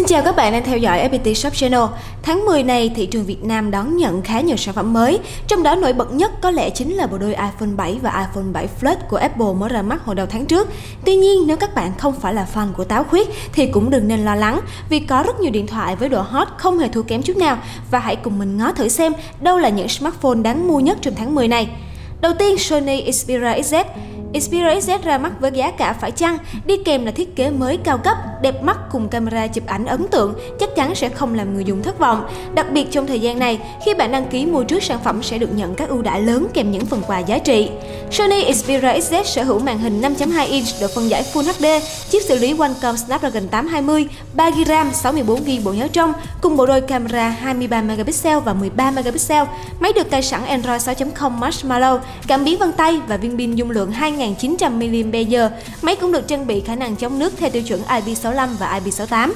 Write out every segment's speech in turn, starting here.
chào các bạn đang theo dõi FPT Shop Channel. Tháng 10 này, thị trường Việt Nam đón nhận khá nhiều sản phẩm mới. Trong đó nổi bật nhất có lẽ chính là bộ đôi iPhone 7 và iPhone 7 Plus của Apple mới ra mắt hồi đầu tháng trước. Tuy nhiên, nếu các bạn không phải là fan của táo khuyết thì cũng đừng nên lo lắng, vì có rất nhiều điện thoại với độ hot không hề thua kém chút nào. Và hãy cùng mình ngó thử xem đâu là những smartphone đáng mua nhất trong tháng 10 này. Đầu tiên, Sony Xperia XZ. Xperia XZ ra mắt với giá cả phải chăng, đi kèm là thiết kế mới cao cấp, đẹp mắt cùng camera chụp ảnh ấn tượng, chắc chắn sẽ không làm người dùng thất vọng. Đặc biệt trong thời gian này, khi bạn đăng ký mua trước sản phẩm sẽ được nhận các ưu đãi lớn kèm những phần quà giá trị. Sony Xperia XZ sở hữu màn hình 5.2 inch độ phân giải Full HD, chip xử lý Qualcomm Snapdragon 820, 3GB RAM, 64GB bộ nhớ trong, cùng bộ đôi camera 23 megapixel và 13 megapixel. Máy được cài sẵn Android 6.0 Marshmallow, cảm biến vân tay và viên pin dung lượng 2900 mAh. Máy cũng được trang bị khả năng chống nước theo tiêu chuẩn IP65 và IP68.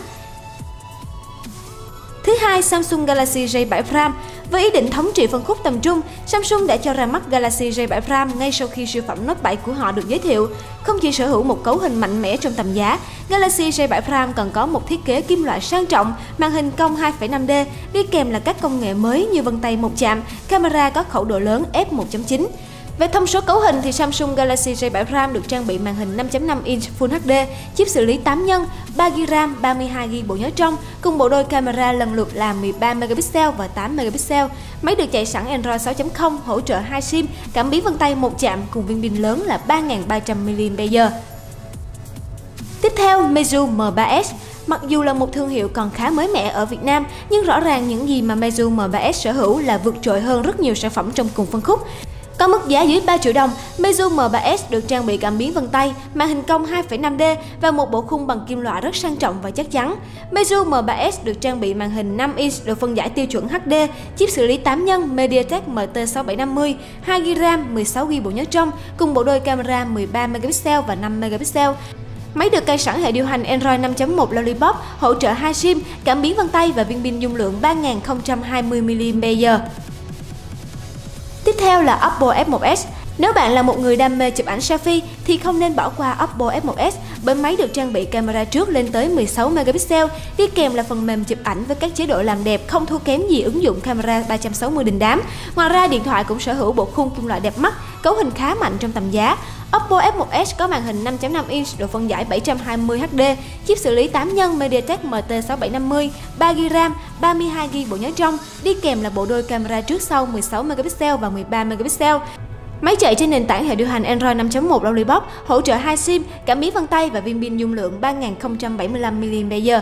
Thứ hai, Samsung Galaxy J7 Prime. Với ý định thống trị phân khúc tầm trung, Samsung đã cho ra mắt Galaxy J7 Prime ngay sau khi siêu phẩm Note 7 của họ được giới thiệu. Không chỉ sở hữu một cấu hình mạnh mẽ trong tầm giá, Galaxy J7 Prime còn có một thiết kế kim loại sang trọng, màn hình cong 2.5D, đi kèm là các công nghệ mới như vân tay một chạm, camera có khẩu độ lớn f1.9. Về thông số cấu hình thì Samsung Galaxy J7 Prime được trang bị màn hình 5.5 inch Full HD, chip xử lý 8 nhân, 3GB RAM, 32GB bộ nhớ trong, cùng bộ đôi camera lần lượt là 13 megapixel và 8 megapixel. Máy được chạy sẵn Android 6.0, hỗ trợ 2 SIM, cảm biến vân tay một chạm cùng viên pin lớn là 3300 mAh. Tiếp theo, Meizu M3S. Mặc dù là một thương hiệu còn khá mới mẻ ở Việt Nam, nhưng rõ ràng những gì mà Meizu M3S sở hữu là vượt trội hơn rất nhiều sản phẩm trong cùng phân khúc. Có mức giá dưới 3 triệu đồng, Meizu M3S được trang bị cảm biến vân tay, màn hình cong 2.5D và một bộ khung bằng kim loại rất sang trọng và chắc chắn. Meizu M3S được trang bị màn hình 5 inch độ phân giải tiêu chuẩn HD, chip xử lý 8 nhân MediaTek MT6750, 2GB RAM, 16GB bộ nhớ trong, cùng bộ đôi camera 13 megapixel và 5 megapixel. Máy được cài sẵn hệ điều hành Android 5.1 Lollipop, hỗ trợ 2 SIM, cảm biến vân tay và viên pin dung lượng 3020 mAh. Tiếp theo là Oppo F1s. Nếu bạn là một người đam mê chụp ảnh selfie thì không nên bỏ qua Oppo F1s, bởi máy được trang bị camera trước lên tới 16 megapixel, đi kèm là phần mềm chụp ảnh với các chế độ làm đẹp không thua kém gì ứng dụng camera 360 đình đám. Ngoài ra, điện thoại cũng sở hữu bộ khung kim loại đẹp mắt, cấu hình khá mạnh trong tầm giá. Oppo F1s có màn hình 5.5 inch độ phân giải 720 HD, chip xử lý 8 nhân MediaTek MT6750, 3GB RAM, 32GB bộ nhớ trong, đi kèm là bộ đôi camera trước sau 16 megapixel và 13 megapixel. Máy chạy trên nền tảng hệ điều hành Android 5.1 Lollipop, hỗ trợ 2 SIM, cảm biến vân tay và viên pin dung lượng 3075 mAh.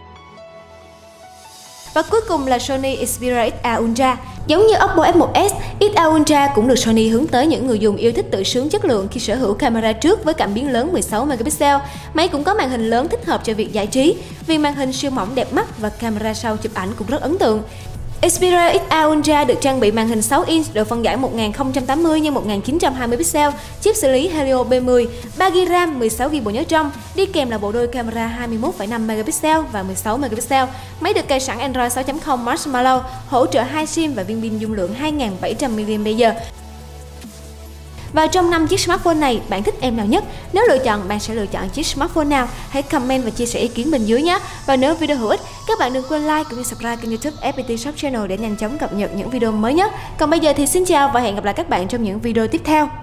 Và cuối cùng là Sony Xperia XA Ultra. Giống như Oppo F1s, XA Ultra cũng được Sony hướng tới những người dùng yêu thích tự sướng chất lượng khi sở hữu camera trước với cảm biến lớn 16 megapixel. Máy cũng có màn hình lớn thích hợp cho việc giải trí, vì màn hình siêu mỏng đẹp mắt và camera sau chụp ảnh cũng rất ấn tượng. Xperia XA Ultra được trang bị màn hình 6 inch độ phân giải 1080 x 1920 pixel, chip xử lý Helio B10, 3GB RAM, 16GB bộ nhớ trong, đi kèm là bộ đôi camera 21,5 megapixel và 16 megapixel. Máy được cài sẵn Android 6.0 Marshmallow, hỗ trợ 2 SIM và viên pin dung lượng 2700 mAh. Và trong 5 chiếc smartphone này, bạn thích em nào nhất? Nếu lựa chọn, bạn sẽ lựa chọn chiếc smartphone nào? Hãy comment và chia sẻ ý kiến bên dưới nhé! Và nếu video hữu ích, các bạn đừng quên like cũng như subscribe kênh YouTube FPT Shop Channel để nhanh chóng cập nhật những video mới nhất. Còn bây giờ thì xin chào và hẹn gặp lại các bạn trong những video tiếp theo!